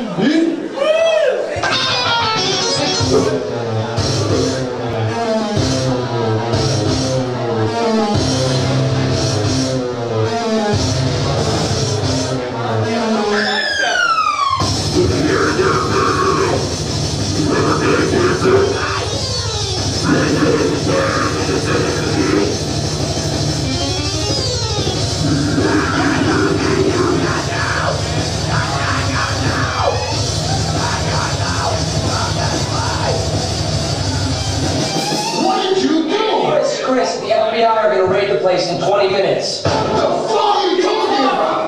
Chris, the FBI are going to raid the place in 20 minutes. What the fuck are you talking about?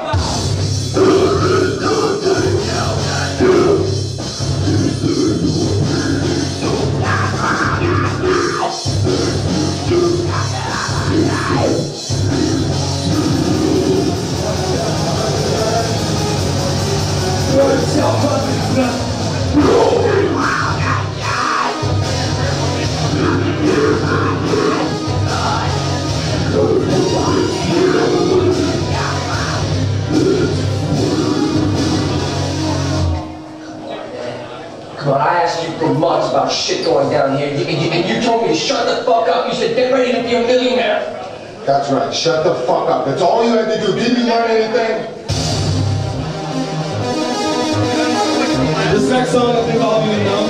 Come on, I asked you for months about shit going down here, and you told me to shut the fuck up. You said, get ready to be a millionaire. That's right, shut the fuck up. That's all you had to do. Didn't you learn anything? This next song, I think all of you know.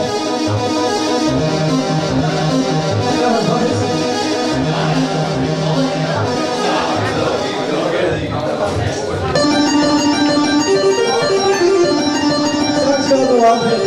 Song's called The Wild Pit.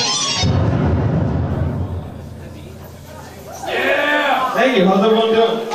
Thank you. How's everyone doing?